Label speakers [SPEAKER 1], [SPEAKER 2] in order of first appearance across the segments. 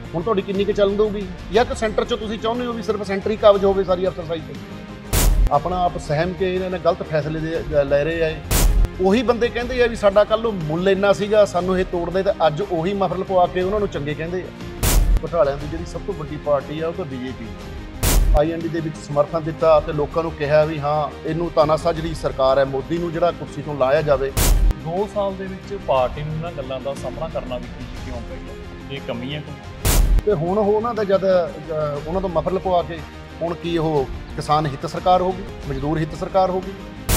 [SPEAKER 1] ਹੁਣ ਤੁਹਾਡੀ ਕਿੰਨੀ ਕੁ ਚੱਲਣ ਦਊਗੀ ਜਾਂ ਕਿ ਸੈਂਟਰ 'ਚੋਂ ਤੁਸੀਂ ਚਾਹੁੰਦੇ ਹੋ ਵੀ ਸਿਰਫ ਸੈਂਟਰ ਹੀ ਕਾਬਜ ਹੋਵੇ ਸਾਰੀ ਅਫਸਰਸ਼ਾਹੀ ਤੇ ਆਪਣਾ ਆਪ ਸਹਿਮ ਕੇ ਇਹਨਾਂ ਨੇ ਗਲਤ ਫੈਸਲੇ ਲੈ ਰਹੇ ਆ। ਉਹੀ ਬੰਦੇ ਕਹਿੰਦੇ ਆ ਵੀ ਸਾਡਾ ਕੱਲ੍ਹ ਨੂੰ ਮੁੱਲ ਇੰਨਾ ਸੀਗਾ ਸਾਨੂੰ ਇਹ ਤੋੜਦੇ, ਤੇ ਅੱਜ ਉਹੀ ਮਫਰਲ ਪਵਾ ਕੇ ਉਹਨਾਂ ਨੂੰ ਚੰਗੇ ਕਹਿੰਦੇ ਆ। ਘੁਟਾਲਿਆਂ ਦੀ ਜਿਹੜੀ ਸਭ ਤੋਂ ਵੱਡੀ ਪਾਰਟੀ ਆ ਉਹ ਤਾਂ ਬੀਜੇਪੀ। IND ਦੇ ਵਿੱਚ ਸਮਰਥਨ ਦਿੱਤਾ ਤੇ ਲੋਕਾਂ ਨੂੰ ਕਿਹਾ ਵੀ ਹਾਂ ਇਹਨੂੰ ਤਾਨਾਸ਼ਾਹ ਜਿਹੜੀ ਸਰਕਾਰ ਹੈ ਮੋਦੀ ਨੂੰ ਜਿਹੜਾ ਕੁਰਸੀ ਤੋਂ ਲਾਇਆ ਜਾਵੇ।
[SPEAKER 2] 2 ਸਾਲ ਦੇ ਵਿੱਚ ਪਾਰਟੀ ਨੂੰ ਇਹਨਾਂ ਗੱਲਾਂ ਦਾ ਸਾਹਮਣਾ ਕਰਨਾ ਵੀ ਕਿਉਂ ਪਏਗਾ? ਇਹ ਕਮੀ ਹੈ ਕੋਈ?
[SPEAKER 1] ਤੇ ਹੁਣ ਉਹ ਉਹਨਾਂ ਦਾ ਜਦ ਉਹਨਾਂ ਤੋਂ ਮਫਰਲ ਪਵਾ ਕੇ ਹੁਣ ਕੀ ਉਹ ਕਿਸਾਨ ਹਿੱਤ ਸਰਕਾਰ ਹੋਗੀ, ਮਜ਼ਦੂਰ ਹਿੱਤ ਸਰਕਾਰ ਹੋਗੀ।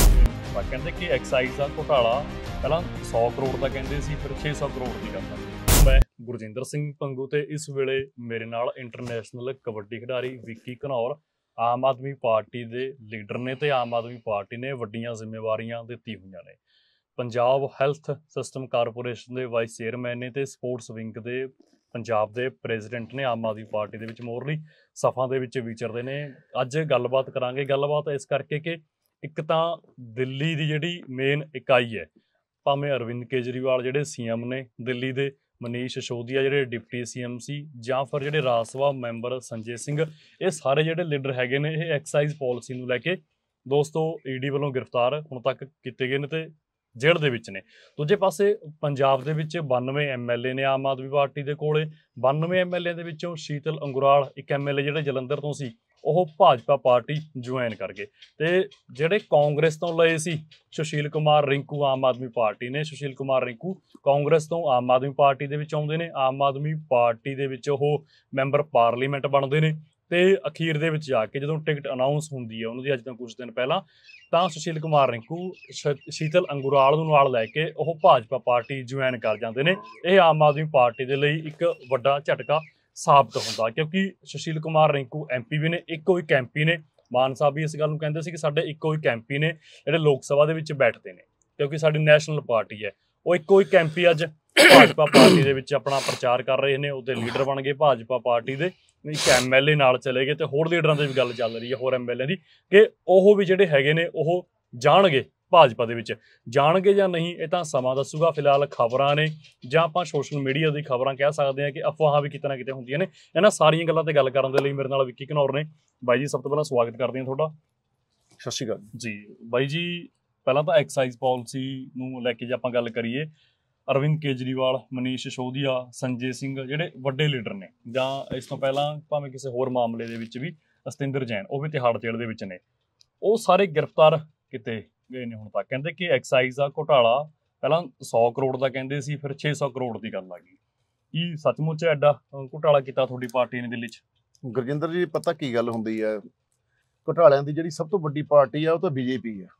[SPEAKER 2] ਕਹਿੰਦੇ ਕਿ ਐਕਸਾਈਜ਼ ਦਾ ਘੁਟਾਲਾ ਪਹਿਲਾਂ 100 ਕਰੋੜ ਦਾ ਕਹਿੰਦੇ ਸੀ, ਫਿਰ 600 ਕਰੋੜ ਦੀ ਗੱਲ ਆ। ਮੈਂ ਗੁਰਜਿੰਦਰ ਸਿੰਘ ਪੰਗੂ ਤੇ ਇਸ ਵੇਲੇ ਮੇਰੇ ਨਾਲ ਇੰਟਰਨੈਸ਼ਨਲ ਕਬੱਡੀ ਖਿਡਾਰੀ ਵਿੱਕੀ ਘਨੌਰ ਆਮ ਆਦਮੀ ਪਾਰਟੀ ਦੇ ਲੀਡਰ ਨੇ ਤੇ ਆਮ ਆਦਮੀ ਪਾਰਟੀ ਨੇ ਵੱਡੀਆਂ ਜ਼ਿੰਮੇਵਾਰੀਆਂ ਦਿੱਤੀ ਹੋਈਆਂ ਨੇ। ਪੰਜਾਬ ਹੈਲਥ ਸਿਸਟਮ ਕਾਰਪੋਰੇਸ਼ਨ ਦੇ ਵਾਈਸ ਚੇਅਰਮੈਨ ਨੇ ਤੇ ਸਪੋਰਟਸ ਵਿੰਗ ਦੇ ਪੰਜਾਬ ਦੇ ਪ੍ਰੈਜ਼ੀਡੈਂਟ ਨੇ ਆਮ ਆਦਮੀ ਪਾਰਟੀ ਦੇ ਵਿੱਚ ਮੋਰਲੀ ਸਫਾ ਦੇ ਵਿੱਚ ਵਿਚਰਦੇ ਨੇ। ਅੱਜ ਗੱਲਬਾਤ ਕਰਾਂਗੇ। ਗੱਲਬਾਤ ਇਸ ਕਰਕੇ ਕਿ ਇੱਕ ਤਾਂ ਦਿੱਲੀ ਦੀ ਜਿਹੜੀ ਮੇਨ ਇਕਾਈ ਹੈ, ਭਾਵੇਂ ਅਰਵਿੰਦ ਕੇਜਰੀਵਾਲ ਜਿਹੜੇ CM ਨੇ ਦਿੱਲੀ ਦੇ, ਮਨੀਸ਼ ਸਿਸੋਦੀਆ ਜਿਹੜੇ ਡਿਪਟੀ CM ਸੀ, ਜਾਂ ਫਿਰ ਜਿਹੜੇ ਰਾਜ ਸਭਾ ਮੈਂਬਰ ਸੰਜੇ ਸਿੰਘ, ਇਹ ਸਾਰੇ ਜਿਹੜੇ ਲੀਡਰ ਹੈਗੇ ਨੇ ਇਹ ਐਕਸਾਈਜ਼ ਪਾਲਿਸੀ ਨੂੰ ਲੈ ਕੇ ਦੋਸਤੋ ED ਵੱਲੋਂ ਗ੍ਰਿਫਤਾਰ ਹੁਣ ਤੱਕ ਕੀਤੇ ਗਏ ਨੇ ਤੇ ਜੇਲ੍ਹ ਦੇ ਵਿੱਚ ਨੇ। ਦੂਜੇ ਪਾਸੇ ਪੰਜਾਬ ਦੇ ਵਿੱਚ 92 MLA ਨੇ ਆਮ ਆਦਮੀ ਪਾਰਟੀ ਦੇ ਕੋਲੇ। 92 MLA ਦੇ ਵਿੱਚੋਂ ਸ਼ੀਤਲ ਅੰਗੁਰਾਲ ਇੱਕ MLA ਜਿਹੜੇ ਜਲੰਧਰ ਤੋਂ ਸੀ ਉਹ ਭਾਜਪਾ ਪਾਰਟੀ ਜੁਆਇਨ ਕਰ ਗਏ, ਤੇ ਜਿਹੜੇ ਕਾਂਗਰਸ ਤੋਂ ਲਏ ਸੀ ਸੁਸ਼ੀਲ ਕੁਮਾਰ ਰਿੰਕੂ ਆਮ ਆਦਮੀ ਪਾਰਟੀ ਨੇ। ਸੁਸ਼ੀਲ ਕੁਮਾਰ ਰਿੰਕੂ ਕਾਂਗਰਸ ਤੋਂ ਆਮ ਆਦਮੀ ਪਾਰਟੀ ਦੇ ਵਿੱਚ ਆਉਂਦੇ ਨੇ। ਆਮ ਆਦਮੀ ਪਾਰਟੀ ਦੇ ਵਿੱਚ ਉਹ ਮੈਂਬਰ ਪਾਰਲੀਮੈਂਟ ਬਣਦੇ ਨੇ ਤੇ ਅਖੀਰ ਦੇ ਵਿੱਚ ਜਾ ਕੇ ਜਦੋਂ ਟਿਕਟ ਅਨਾਊਂਸ ਹੁੰਦੀ ਹੈ ਉਹਨਾਂ ਦੀ ਅੱਜ ਤੋਂ ਕੁਝ ਦਿਨ ਪਹਿਲਾਂ, ਤਾਂ ਸੁਸ਼ੀਲ ਕੁਮਾਰ ਰਿੰਕੂ ਸ਼ੀਤਲ ਅੰਗੁਰਾਲ ਨੂੰ ਨਾਲ ਲੈ ਕੇ ਉਹ ਭਾਜਪਾ ਪਾਰਟੀ ਜੁਆਇਨ ਕਰ ਜਾਂਦੇ ਨੇ। ਇਹ ਆਮ ਆਦਮੀ ਪਾਰਟੀ ਦੇ ਲਈ ਇੱਕ ਵੱਡਾ ਝਟਕਾ ਸਾਬਤ ਹੁੰਦਾ, ਕਿਉਂਕਿ ਸੁਸ਼ੀਲ ਕੁਮਾਰ ਰਿੰਕੂ MP ਵੀ ਨੇ, ਇੱਕੋ ਇੱਕ MP ਨੇ। ਮਾਨ ਸਾਹਿਬ ਵੀ ਇਸ ਗੱਲ ਨੂੰ ਕਹਿੰਦੇ ਸੀ ਕਿ ਸਾਡੇ ਇੱਕੋ ਇੱਕ MP ਨੇ ਜਿਹੜੇ ਲੋਕ ਸਭਾ ਦੇ ਵਿੱਚ ਬੈਠਦੇ ਨੇ, ਕਿਉਂਕਿ ਸਾਡੀ ਨੈਸ਼ਨਲ ਪਾਰਟੀ ਹੈ। ਉਹ ਇੱਕੋ ਇੱਕ MP ਅੱਜ ਭਾਜਪਾ ਪਾਰਟੀ ਦੇ ਵਿੱਚ ਆਪਣਾ ਪ੍ਰਚਾਰ ਕਰ ਰਹੇ ਨੇ, ਉਹਦੇ ਲੀਡਰ ਬਣ ਗਏ ਭਾਜਪਾ ਪਾਰਟੀ ਦੇ। ਇੱਕ MLA ਨਾਲ ਚਲੇ ਗਏ ਤੇ ਹੋਰ ਲੀਡਰਾਂ ਦੀ ਵੀ ਗੱਲ ਚੱਲ ਰਹੀ ਹੈ, ਹੋਰ MLA ਦੀ, ਕਿ ਉਹ ਵੀ ਜਿਹੜੇ ਹੈਗੇ ਨੇ ਉਹ ਜਾਣਗੇ ਭਾਜਪਾ ਦੇ ਵਿੱਚ। ਜਾਣਗੇ ਜਾਂ ਨਹੀਂ ਇਹ ਤਾਂ ਸਮਾਂ ਦੱਸੂਗਾ। ਫਿਲਹਾਲ ਖਬਰਾਂ ਨੇ, ਜਾਂ ਆਪਾਂ ਸੋਸ਼ਲ ਮੀਡੀਆ ਦੀ ਖਬਰਾਂ ਕਹਿ ਸਕਦੇ ਹਾਂ ਕਿ ਅਫਵਾਹਾਂ ਵੀ ਕਿਤੇ ਨਾ ਕਿਤੇ ਹੁੰਦੀਆਂ ਨੇ। ਇਹਨਾਂ ਸਾਰੀਆਂ ਗੱਲਾਂ ਤੇ ਗੱਲ ਕਰਨ ਦੇ ਲਈ ਮੇਰੇ ਨਾਲ ਵਿੱਕੀ ਘਨੌਰ ਨੇ। ਬਾਈ ਜੀ, ਸਭ ਤੋਂ ਪਹਿਲਾਂ ਸਵਾਗਤ ਕਰਦੇ ਹਾਂ ਤੁਹਾਡਾ।
[SPEAKER 1] ਸਤਿ ਸ਼੍ਰੀ ਅਕਾਲ
[SPEAKER 2] ਜੀ। ਬਾਈ ਜੀ, ਪਹਿਲਾਂ ਤਾਂ ਐਕਸਾਈਜ਼ ਪਾਲਿਸੀ ਨੂੰ ਲੈ ਕੇ ਜੇ ਆਪਾਂ ਗੱਲ ਕਰੀਏ, ਅਰਵਿੰਦ ਕੇਜਰੀਵਾਲ, ਮਨੀਸ਼ ਸਿਸੋਦੀਆ, ਸੰਜੇ ਸਿੰਘ ਜਿਹੜੇ ਵੱਡੇ ਲੀਡਰ ਨੇ, ਜਾਂ ਇਸ ਤੋਂ ਪਹਿਲਾਂ ਭਾਵੇਂ ਕਿਸੇ ਹੋਰ ਮਾਮਲੇ ਦੇ ਵਿੱਚ ਵੀ ਅਸਤਿੰਦਰ ਜੈਨ, ਉਹ ਵੀ ਤਿਹਾੜ ਜੇਲ੍ਹ ਦੇ ਵਿੱਚ ਨੇ, ਉਹ ਸਾਰੇ ਗ੍ਰਿਫਤਾਰ ਕੀਤੇ ਗਏ ਨੇ ਹੁਣ ਤੱਕ। ਕਹਿੰਦੇ ਕਿ ਐਕਸਾਈਜ਼ ਦਾ ਘੁਟਾਲਾ ਪਹਿਲਾਂ 100 ਕਰੋੜ ਦਾ ਕਹਿੰਦੇ ਸੀ, ਫਿਰ 600 ਕਰੋੜ ਦੀ ਗੱਲ ਆ ਗਈ। ਕੀ ਸੱਚਮੁੱਚ ਐਡਾ ਘੁਟਾਲਾ ਕੀਤਾ ਤੁਹਾਡੀ ਪਾਰਟੀ ਨੇ ਦਿੱਲੀ 'ਚ?
[SPEAKER 1] ਗੁਰਜਿੰਦਰ ਜੀ, ਪਤਾ ਕੀ ਗੱਲ ਹੁੰਦੀ ਹੈ, ਘੁਟਾਲਿਆਂ ਦੀ ਜਿਹੜੀ ਸਭ ਤੋਂ ਵੱਡੀ ਪਾਰਟੀ ਆ ਉਹ ਤਾਂ BJP ਹੈ।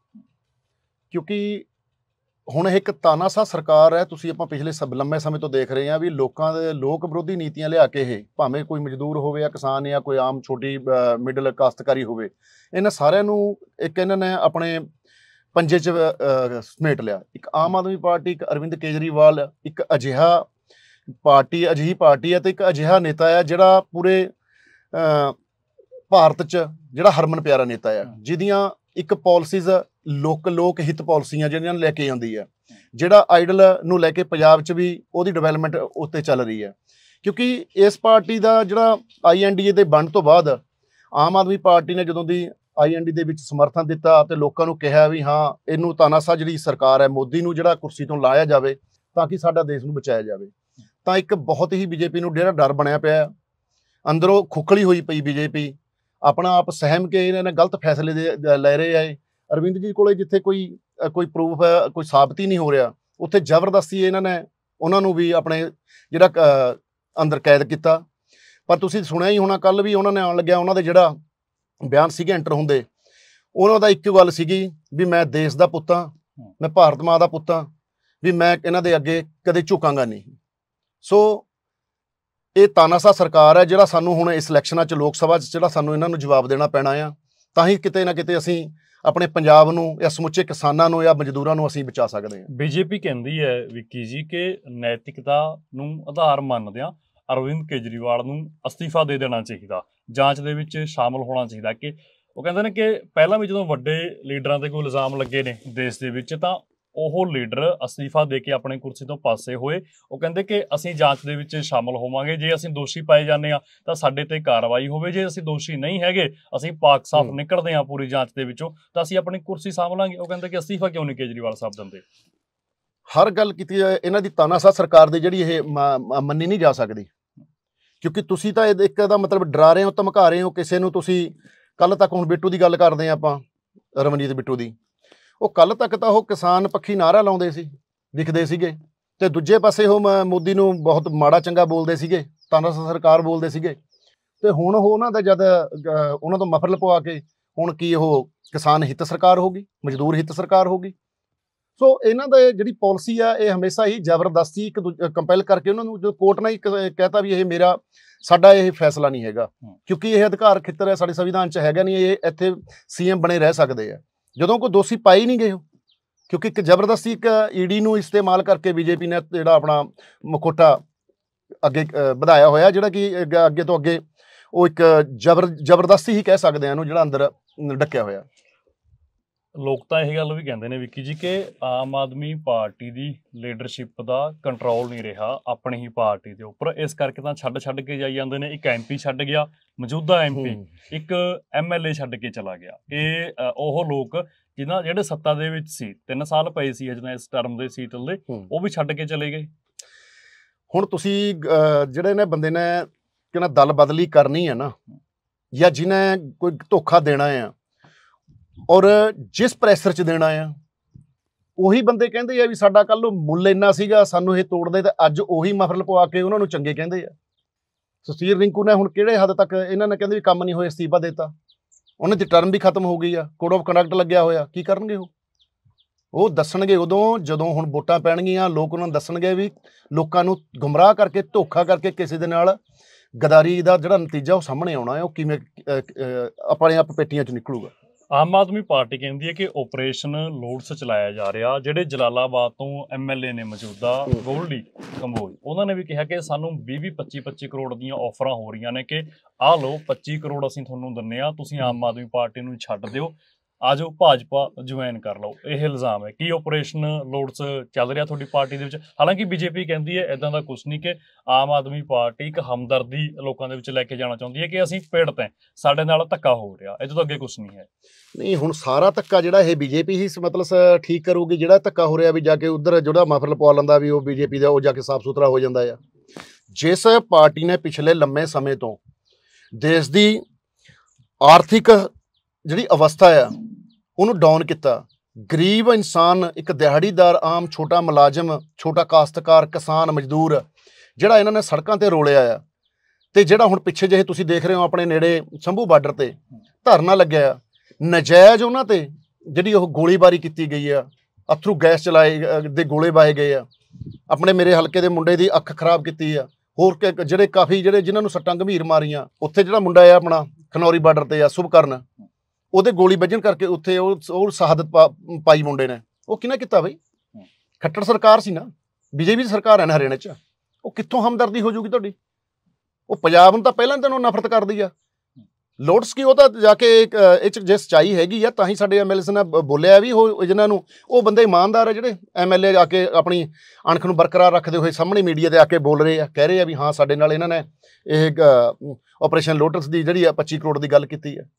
[SPEAKER 1] ਕਿਉਂਕਿ ਹੁਣ ਇਹ ਇੱਕ ਤਾਨਾਸ਼ਾਹ ਸਰਕਾਰ ਹੈ। ਤੁਸੀਂ ਆਪਾਂ ਪਿਛਲੇ ਲੰਮੇ ਸਮੇਂ ਤੋਂ ਦੇਖ ਰਹੇ ਹਾਂ ਵੀ ਲੋਕਾਂ ਦੇ ਲੋਕ ਵਿਰੋਧੀ ਨੀਤੀਆਂ ਲਿਆ ਕੇ ਇਹ, ਭਾਵੇਂ ਕੋਈ ਮਜ਼ਦੂਰ ਹੋਵੇ ਜਾਂ ਕਿਸਾਨ ਜਾਂ ਕੋਈ ਆਮ ਛੋਟੀ ਮਿਡਲ ਕਾਸ਼ਤਕਾਰੀ ਹੋਵੇ, ਇਹਨਾਂ ਸਾਰਿਆਂ ਨੂੰ ਇੱਕ ਇਹਨਾਂ ਨੇ ਆਪਣੇ ਪੰਜੇ 'ਚ ਸਮੇਟ ਲਿਆ। ਇੱਕ ਆਮ ਆਦਮੀ ਪਾਰਟੀ, ਇੱਕ ਅਰਵਿੰਦ ਕੇਜਰੀਵਾਲ, ਇੱਕ ਅਜਿਹੀ ਪਾਰਟੀ ਹੈ ਤੇ ਇੱਕ ਅਜਿਹਾ ਨੇਤਾ ਹੈ ਜਿਹੜਾ ਪੂਰੇ ਭਾਰਤ 'ਚ ਜਿਹੜਾ ਹਰਮਨ ਪਿਆਰਾ ਨੇਤਾ ਹੈ, ਜਿਹਦੀਆਂ ਇੱਕ ਪਾਲਿਸੀਜ਼ ਲੋਕ ਹਿੱਤ ਪਾਲਿਸੀਆਂ ਜਿਹੜੀਆਂ ਲੈ ਕੇ ਆਉਂਦੀ ਹੈ, ਜਿਹੜਾ ਆਈਡਲ ਨੂੰ ਲੈ ਕੇ ਪੰਜਾਬ 'ਚ ਵੀ ਉਹਦੀ ਡਿਵੈਲਪਮੈਂਟ ਉੱਤੇ ਚੱਲ ਰਹੀ ਹੈ। ਕਿਉਂਕਿ ਇਸ ਪਾਰਟੀ ਦਾ ਜਿਹੜਾ INDA ਦੇ ਬਣਨ ਤੋਂ ਬਾਅਦ ਆਮ ਆਦਮੀ ਪਾਰਟੀ ਨੇ ਜਦੋਂ ਦੀ IND ਦੇ ਵਿੱਚ ਸਮਰਥਨ ਦਿੱਤਾ ਤੇ ਲੋਕਾਂ ਨੂੰ ਕਿਹਾ ਵੀ ਹਾਂ ਇਹਨੂੰ ਤਾਨਾਸ਼ਾਹ ਜਿਹੜੀ ਸਰਕਾਰ ਹੈ ਮੋਦੀ ਨੂੰ ਜਿਹੜਾ ਕੁਰਸੀ ਤੋਂ ਲਾਇਆ ਜਾਵੇ ਤਾਂ ਕਿ ਸਾਡਾ ਦੇਸ਼ ਨੂੰ ਬਚਾਇਆ ਜਾਵੇ, ਤਾਂ ਇੱਕ ਬਹੁਤ ਹੀ BJP ਨੂੰ ਜਿਹੜਾ ਡਰ ਬਣਿਆ ਪਿਆ, ਅੰਦਰੋਂ ਖੁਖਲੀ ਹੋਈ ਪਈ BJP, ਆਪਣਾ ਆਪ ਸਹਿਮ ਕੇ ਇਹਨਾਂ ਨੇ ਗਲਤ ਫੈਸਲੇ ਲੈ ਰਹੇ ਆ। ਅਰਵਿੰਦ ਜੀ ਕੋਲੇ ਜਿੱਥੇ ਕੋਈ ਪ੍ਰੂਫ ਹੈ, ਕੋਈ ਸਾਬਤ ਹੀ ਨਹੀਂ ਹੋ ਰਿਹਾ, ਉੱਥੇ ਜ਼ਬਰਦਸਤੀ ਇਹਨਾਂ ਨੇ ਉਹਨਾਂ ਨੂੰ ਵੀ ਆਪਣੇ ਜਿਹੜਾ ਅੰਦਰ ਕੈਦ ਕੀਤਾ। ਪਰ ਤੁਸੀਂ ਸੁਣਿਆ ਹੀ ਹੋਣਾ, ਕੱਲ੍ਹ ਵੀ ਉਹਨਾਂ ਨੇ ਆਉਣ ਲੱਗਿਆ ਉਹਨਾਂ ਦੇ ਜਿਹੜਾ ਬਿਆਨ ਸੀਗੇ ਐਂਟਰ ਹੁੰਦੇ, ਉਹਨਾਂ ਦਾ ਇੱਕੋ ਗੱਲ ਸੀਗੀ ਵੀ ਮੈਂ ਦੇਸ਼ ਦਾ ਪੁੱਤ ਹਾਂ, ਮੈਂ ਭਾਰਤ ਮਾਂ ਦਾ ਪੁੱਤ ਹਾਂ, ਵੀ ਮੈਂ ਇਹਨਾਂ ਦੇ ਅੱਗੇ ਕਦੇ ਝੁਕਾਂਗਾ ਨਹੀਂ। ਸੋ ਇਹ ਤਾਨਾਸ਼ਾਹ ਸਰਕਾਰ ਹੈ ਜਿਹੜਾ ਸਾਨੂੰ ਹੁਣ ਇਸ ਇਲੈਕਸ਼ਨਾਂ 'ਚ ਲੋਕ ਸਭਾ 'ਚ ਜਿਹੜਾ ਸਾਨੂੰ ਇਹਨਾਂ ਨੂੰ ਜਵਾਬ ਦੇਣਾ ਪੈਣਾ ਆ, ਤਾਂ ਹੀ ਕਿਤੇ ਨਾ ਕਿਤੇ ਅਸੀਂ ਆਪਣੇ ਪੰਜਾਬ ਨੂੰ ਜਾਂ ਸਮੁੱਚੇ ਕਿਸਾਨਾਂ ਨੂੰ ਜਾਂ ਮਜ਼ਦੂਰਾਂ ਨੂੰ ਅਸੀਂ ਬਚਾ ਸਕਦੇ ਹਾਂ।
[SPEAKER 2] BJP ਕਹਿੰਦੀ ਹੈ ਵਿੱਕੀ ਜੀ ਕਿ ਨੈਤਿਕਤਾ ਨੂੰ ਆਧਾਰ ਮੰਨਦਿਆਂ ਅਰਵਿੰਦ ਕੇਜਰੀਵਾਲ ਨੂੰ ਅਸਤੀਫਾ ਦੇ ਦੇਣਾ ਚਾਹੀਦਾ, ਜਾਂਚ ਦੇ ਵਿੱਚ ਸ਼ਾਮਲ ਹੋਣਾ ਚਾਹੀਦਾ। ਕਿ ਉਹ ਕਹਿੰਦੇ ਨੇ ਕਿ ਪਹਿਲਾਂ ਵੀ ਜਦੋਂ ਵੱਡੇ ਲੀਡਰਾਂ 'ਤੇ ਕੋਈ ਇਲਜ਼ਾਮ ਲੱਗੇ ਨੇ ਦੇਸ਼ ਦੇ ਵਿੱਚ, ਤਾਂ ਉਹ ਲੀਡਰ ਅਸਤੀਫਾ ਦੇ ਕੇ ਆਪਣੀ ਕੁਰਸੀ ਤੋਂ ਪਾਸੇ ਹੋਏ। ਉਹ ਕਹਿੰਦੇ ਕਿ ਅਸੀਂ ਜਾਂਚ ਦੇ ਵਿੱਚ ਸ਼ਾਮਲ ਹੋਵਾਂਗੇ, ਜੇ ਅਸੀਂ ਦੋਸ਼ੀ ਪਾਏ ਜਾਂਦੇ ਆ ਤਾਂ ਸਾਡੇ ਤੇ ਕਾਰਵਾਈ ਹੋਵੇ, ਜੇ ਅਸੀਂ ਦੋਸ਼ੀ ਨਹੀਂ ਹੈਗੇ, ਅਸੀਂ ਪਾਕ ਸਾਫ਼ ਨਿਕਲਦੇ ਆ ਪੂਰੀ ਜਾਂਚ ਦੇ ਵਿੱਚੋਂ, ਤਾਂ ਅਸੀਂ ਆਪਣੀ ਕੁਰਸੀ ਸਾਂਭਲਾਂਗੇ। ਉਹ ਕਹਿੰਦੇ ਕਿ ਅਸਤੀਫਾ ਕਿਉਂ ਨਹੀਂ ਕੇਜਰੀਵਾਲ ਸਾਹਿਬ ਦਿੰਦੇ।
[SPEAKER 1] ਹਰ ਗੱਲ ਕੀਤੀ ਜਾਏ ਇਹਨਾਂ ਦੀ ਤਾਨਾਸ਼ਾਹ ਸਰਕਾਰ ਦੀ ਜਿਹੜੀ ਇਹ ਮੰਨੀ ਨਹੀਂ ਜਾ ਸਕਦੀ, ਕਿਉਂਕਿ ਤੁਸੀਂ ਤਾਂ ਇੱਕ ਦਾ ਮਤਲਬ ਡਰਾ ਰਹੇ ਹੋ, ਧਮਕਾ ਰਹੇ ਹੋ ਕਿਸੇ ਨੂੰ। ਤੁਸੀਂ ਕੱਲ ਤੱਕ, ਹੁਣ ਬਿੱਟੂ ਦੀ ਗੱਲ ਕਰਦੇ ਹਾਂ ਆਪਾਂ, ਰਮਨਜੀਤ ਬਿੱਟੂ ਦੀ, ਉਹ ਕੱਲ ਤੱਕ ਤਾਂ ਉਹ ਕਿਸਾਨ ਪੱਖੀ ਨਾਅਰਾ ਲਾਉਂਦੇ ਸੀ, ਦਿਖਦੇ ਸੀਗੇ, ਤੇ ਦੂਜੇ ਪਾਸੇ ਉਹ ਮੋਦੀ ਨੂੰ ਬਹੁਤ ਮਾੜਾ ਚੰਗਾ ਬੋਲਦੇ ਸੀਗੇ, ਤਾਨਾਸ਼ਾਹ ਸਰਕਾਰ ਬੋਲਦੇ ਸੀਗੇ। ਤੇ ਹੁਣ ਉਹ ਉਹਨਾਂ ਦਾ ਜਦ ਉਹਨਾਂ ਤੋਂ ਮਫਰਲ ਪਵਾ ਕੇ ਹੁਣ ਕੀ ਉਹ ਕਿਸਾਨ ਹਿੱਤ ਸਰਕਾਰ ਹੋ ਗਈ, ਮਜ਼ਦੂਰ ਹਿੱਤ ਸਰਕਾਰ ਹੋ ਗਈ। ਸੋ ਇਹਨਾਂ ਦਾ ਜਿਹੜੀ ਪਾਲਿਸੀ ਆ ਇਹ ਹਮੇਸ਼ਾ ਹੀ ਜ਼ਬਰਦਸਤੀ ਕੰਪੈਲ ਕਰਕੇ ਉਹਨਾਂ ਨੂੰ, ਜੋ ਕੋਰਟ ਨੇ ਕਹਿਤਾ ਵੀ ਇਹ ਸਾਡਾ ਇਹ ਫੈਸਲਾ ਨਹੀਂ ਹੈਗਾ, ਕਿਉਂਕਿ ਇਹ ਅਧਿਕਾਰ ਖੇਤਰ ਹੈ ਸਾਡੇ ਸੰਵਿਧਾਨ 'ਚ ਹੈਗਾ ਨਹੀਂ, ਇਹ ਇੱਥੇ ਸੀਐਮ ਬਣੇ ਰਹਿ ਸਕਦੇ ਆ ਜਦੋਂ ਕੋਈ ਦੋਸ਼ੀ ਪਾਏ ਹੀ ਨਹੀਂ ਗਏ। ਕਿਉਂਕਿ ਇੱਕ ਜ਼ਬਰਦਸਤੀ ਇੱਕ ਈਡੀ ਨੂੰ ਇਸਤੇਮਾਲ ਕਰਕੇ ਬੀਜੇਪੀ ਨੇ ਜਿਹੜਾ ਆਪਣਾ ਮੁਖੌਟਾ ਅੱਗੇ ਵਧਾਇਆ ਹੋਇਆ, ਜਿਹੜਾ ਕਿ ਅੱਗੇ ਤੋਂ ਅੱਗੇ ਉਹ ਇੱਕ ਜ਼ਬਰਦਸਤੀ ਹੀ ਕਹਿ ਸਕਦੇ ਆ ਇਹਨੂੰ, ਜਿਹੜਾ ਅੰਦਰ ਡੱਕਿਆ ਹੋਇਆ।
[SPEAKER 2] ਲੋਕ ਤਾਂ ਇਹ ਗੱਲ ਵੀ ਕਹਿੰਦੇ ਨੇ ਵਿੱਕੀ ਜੀ ਕਿ ਆਮ ਆਦਮੀ ਪਾਰਟੀ ਦੀ ਲੀਡਰਸ਼ਿਪ ਦਾ ਕੰਟਰੋਲ ਨਹੀਂ ਰਿਹਾ ਆਪਣੀ ਹੀ ਪਾਰਟੀ ਦੇ ਉੱਪਰ, ਇਸ ਕਰਕੇ ਤਾਂ ਛੱਡ ਕੇ ਜਾਈ ਜਾਂਦੇ ਨੇ। ਇੱਕ ਐਮਪੀ ਛੱਡ ਗਿਆ, ਮੌਜੂਦਾ ਐਮਪੀ, ਇੱਕ ਐਮਐਲਏ ਛੱਡ ਕੇ ਚਲਾ ਗਿਆ। ਇਹ ਉਹ ਲੋਕ ਜਿਹੜੇ ਸੱਤਾ ਦੇ ਵਿੱਚ ਸੀ, 3 ਸਾਲ ਪਏ ਸੀ ਜਦੋਂ ਇਸ ਟਰਮ ਦੇ ਸੀਟਲ ਦੇ, ਉਹ ਵੀ ਛੱਡ ਕੇ ਚਲੇ ਗਏ।
[SPEAKER 1] ਹੁਣ ਤੁਸੀਂ ਜਿਹੜੇ ਨੇ ਬੰਦੇ ਨੇ ਕਿ ਦਲ ਬਦਲੀ ਕਰਨੀ ਹੈ ਨਾ, ਜਾਂ ਜਿਹਨੇ ਕੋਈ ਧੋਖਾ ਦੇਣਾ ਆ ਔਰ ਜਿਸ ਪ੍ਰੈਸ਼ਰ 'ਚ ਦੇਣਾ ਆ, ਉਹੀ ਬੰਦੇ ਕਹਿੰਦੇ ਆ ਵੀ ਸਾਡਾ ਕੱਲ ਨੂੰ ਮੁੱਲ ਇੰਨਾ ਸੀਗਾ, ਸਾਨੂੰ ਇਹ ਤੋੜਦੇ, ਤੇ ਅੱਜ ਉਹੀ ਮਫਰਲ ਪਵਾ ਕੇ ਉਹਨਾਂ ਨੂੰ ਚੰਗੇ ਕਹਿੰਦੇ ਆ। ਸੁਖਬੀਰ ਰਿੰਕੂ ਨੇ ਹੁਣ ਕਿਹੜੇ ਹੱਦ ਤੱਕ ਇਹਨਾਂ ਨੇ ਕਹਿੰਦੇ ਵੀ ਕੰਮ ਨਹੀਂ ਹੋਇਆ, ਅਸਤੀਫਾ ਦਿੱਤਾ, ਉਹਨਾਂ ਦੀ ਟਰਮ ਵੀ ਖਤਮ ਹੋ ਗਈ ਆ, ਕੋਡ ਆਫ ਕੰਡਕਟ ਲੱਗਿਆ ਹੋਇਆ। ਕੀ ਕਰਨਗੇ ਉਹ ਦੱਸਣਗੇ ਉਦੋਂ ਜਦੋਂ ਹੁਣ ਵੋਟਾਂ ਪੈਣਗੀਆਂ, ਲੋਕ ਉਹਨਾਂ ਨੂੰ ਦੱਸਣਗੇ ਵੀ ਲੋਕਾਂ ਨੂੰ ਗੁੰਮਰਾਹ ਕਰਕੇ, ਧੋਖਾ ਕਰਕੇ ਕਿਸੇ ਦੇ ਨਾਲ ਗਦਾਰੀ ਦਾ ਜਿਹੜਾ ਨਤੀਜਾ ਉਹ ਸਾਹਮਣੇ ਆਉਣਾ ਹੈ, ਉਹ ਕਿਵੇਂ ਆਪਣੇ ਆਪ ਪੇਟੀਆਂ 'ਚ ਨਿਕਲੂਗਾ।
[SPEAKER 2] ਆਮ ਆਦਮੀ ਪਾਰਟੀ ਕਹਿੰਦੀ ਹੈ ਕਿ ਆਪਰੇਸ਼ਨ ਲੋਟਸ ਚਲਾਇਆ ਜਾ ਰਿਹਾ। ਜਿਹੜੇ ਜਲਾਲਾਬਾਦ ਤੋਂ ਐਮਐਲਏ ਨੇ ਮੌਜੂਦਾ ਗੋਲਡੀ ਕੰਬੋਜ, ਉਹਨਾਂ ਨੇ ਵੀ ਕਿਹਾ ਕਿ ਸਾਨੂੰ 20-25 ਕਰੋੜ ਦੀਆਂ ਆਫਰਾਂ ਹੋ ਰਹੀਆਂ ਨੇ ਕਿ ਆਹ ਲਓ 25 ਕਰੋੜ ਅਸੀਂ ਤੁਹਾਨੂੰ ਦਿੰਦੇ ਹਾਂ, ਤੁਸੀਂ ਆਮ ਆਦਮੀ ਪਾਰਟੀ ਨੂੰ ਛੱਡ ਦਿਓ, ਆ ਜਾਓ ਭਾਜਪਾ ਜੁਆਇਨ ਕਰ ਲਓ। ਇਹ ਇਲਜ਼ਾਮ ਹੈ। ਕੀ ਆਪਰੇਸ਼ਨ ਲੋਟਸ ਚੱਲ ਰਿਹਾ ਤੁਹਾਡੀ ਪਾਰਟੀ ਦੇ ਵਿੱਚ? ਹਾਲਾਂਕਿ ਬੀਜੇਪੀ ਕਹਿੰਦੀ ਹੈ ਇਦਾਂ ਦਾ ਕੁਛ ਨਹੀਂ, ਕਿ ਆਮ ਆਦਮੀ ਪਾਰਟੀ ਇੱਕ ਹਮਦਰਦੀ ਲੋਕਾਂ ਦੇ ਵਿੱਚ ਲੈ ਕੇ ਜਾਣਾ ਚਾਹੁੰਦੀ ਹੈ ਕਿ ਅਸੀਂ ਪੀੜਤ ਹਾਂ, ਸਾਡੇ ਨਾਲ ਧੱਕਾ ਹੋ ਰਿਹਾ, ਇਹ ਤੋਂ ਅੱਗੇ ਕੁਛ ਨਹੀਂ ਹੈ।
[SPEAKER 1] ਨਹੀਂ, ਹੁਣ ਸਾਰਾ ਧੱਕਾ ਜਿਹੜਾ ਇਹ ਬੀਜੇਪੀ ਹੀ ਮਤਲਬ ਠੀਕ ਕਰੂਗੀ। ਜਿਹੜਾ ਧੱਕਾ ਹੋ ਰਿਹਾ ਵੀ ਜਾ ਕੇ ਉੱਧਰ ਜਿਹੜਾ ਮਫਰਲ ਪਵਾ ਲੈਂਦਾ ਵੀ ਉਹ ਬੀਜੇਪੀ ਦਾ, ਉਹ ਜਾ ਕੇ ਸਾਫ਼ ਸੁਥਰਾ ਹੋ ਜਾਂਦਾ ਆ। ਜਿਸ ਪਾਰਟੀ ਨੇ ਪਿਛਲੇ ਲੰਮੇ ਸਮੇਂ ਤੋਂ ਦੇਸ਼ ਦੀ ਆਰਥਿਕ ਜਿਹੜੀ ਅਵਸਥਾ ਆ ਉਹਨੂੰ ਡਾਊਨ ਕੀਤਾ, ਗਰੀਬ ਇਨਸਾਨ, ਇੱਕ ਦਿਹਾੜੀਦਾਰ, ਆਮ ਛੋਟਾ ਮੁਲਾਜ਼ਮ, ਛੋਟਾ ਕਾਸ਼ਤਕਾਰ, ਕਿਸਾਨ, ਮਜ਼ਦੂਰ, ਜਿਹੜਾ ਇਹਨਾਂ ਨੇ ਸੜਕਾਂ ਤੇ ਰੋਲਿਆ ਆ। ਤੇ ਜਿਹੜਾ ਹੁਣ ਪਿੱਛੇ ਜਿਹੇ ਤੁਸੀਂ ਦੇਖ ਰਹੇ ਹੋ ਆਪਣੇ ਨੇੜੇ ਸ਼ੰਭੂ ਬਾਰਡਰ ਤੇ ਧਰਨਾ ਲੱਗਿਆ, ਨਜਾਇਜ਼ ਉਹਨਾਂ ਤੇ ਜਿਹੜੀ ਉਹ ਗੋਲੀਬਾਰੀ ਕੀਤੀ ਗਈ ਆ, ਅਥਰੂ ਗੈਸ ਚਲਾਏ ਦੇ ਗੋਲੇ ਵਾਹੇ ਗਏ ਆ, ਆਪਣੇ ਮੇਰੇ ਹਲਕੇ ਦੇ ਮੁੰਡੇ ਦੀ ਅੱਖ ਖਰਾਬ ਕੀਤੀ ਆ, ਹੋਰ ਜਿਹੜੇ ਕਾਫੀ ਜਿਨ੍ਹਾਂ ਨੂੰ ਸੱਟਾਂ ਗੰਭੀਰ ਮਾਰੀਆਂ। ਉੱਥੇ ਜਿਹੜਾ ਮੁੰਡਾ ਆ ਆਪਣਾ ਖਨੌਰੀ ਬਾਰਡਰ ਤੇ ਆ ਸੁਭਕਰਨ, ਉਹਦੇ ਗੋਲੀ ਵੱਜਣ ਕਰਕੇ ਉੱਥੇ ਉਹ ਸ਼ਹਾਦਤ ਪਾਈ ਮੁੰਡੇ ਨੇ। ਉਹ ਕਿਹਨੇ ਕੀਤਾ ਬਈ? ਖੱਟੜ ਸਰਕਾਰ ਸੀ ਨਾ, ਬੀਜੇਪੀ ਦੀ ਸਰਕਾਰ ਹੈ ਨਾ ਹਰਿਆਣੇ 'ਚ। ਉਹ ਕਿੱਥੋਂ ਹਮਦਰਦੀ ਹੋ ਜੂਗੀ ਤੁਹਾਡੀ? ਉਹ ਪੰਜਾਬ ਨੂੰ ਤਾਂ ਪਹਿਲਾਂ ਤੈਨੂੰ ਨਫ਼ਰਤ ਕਰਦੀ ਆ। ਲੋਟਸ ਕੀ, ਉਹ ਤਾਂ ਜਾ ਕੇ ਇਹ 'ਚ ਜੇ ਸੱਚਾਈ ਹੈਗੀ ਆ ਤਾਂ ਹੀ ਸਾਡੇ ਐਮਐਲਏ ਨੇ ਬੋਲਿਆ ਵੀ ਉਹ ਜਿਹਨਾਂ ਨੂੰ, ਉਹ ਬੰਦੇ ਇਮਾਨਦਾਰ ਆ ਜਿਹੜੇ ਐਮਐਲਏ ਆ ਕੇ ਆਪਣੀ ਅਣਖ ਨੂੰ ਬਰਕਰਾਰ ਰੱਖਦੇ ਹੋਏ ਸਾਹਮਣੇ ਮੀਡੀਆ 'ਤੇ ਆ ਕੇ ਬੋਲ ਰਹੇ ਆ, ਕਹਿ ਰਹੇ ਆ ਵੀ ਹਾਂ ਸਾਡੇ ਨਾਲ ਇਹਨਾਂ ਨੇ ਇਹ ਆਪਰੇਸ਼ਨ ਲੋਟਸ ਦੀ ਜਿਹੜੀ ਆ 25 ਕਰੋੜ ਦੀ ਗੱਲ ਕੀਤੀ ਆ।